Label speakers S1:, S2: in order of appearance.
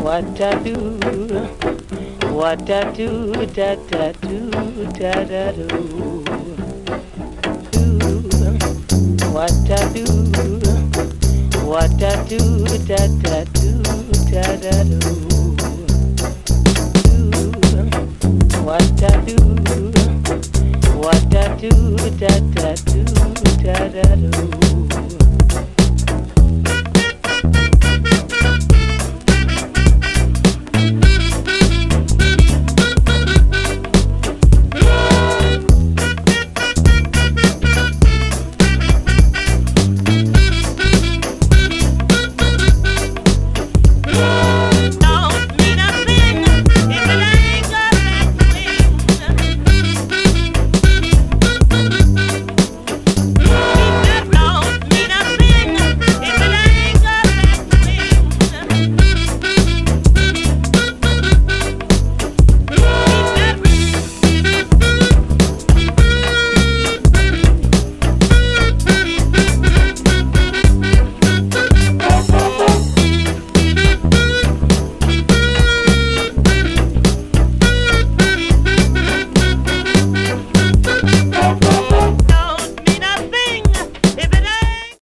S1: what I do, what I do, da da do, da da do. What I do, what I do, da da do, da da do. What I do, what I do, da da do, da da do.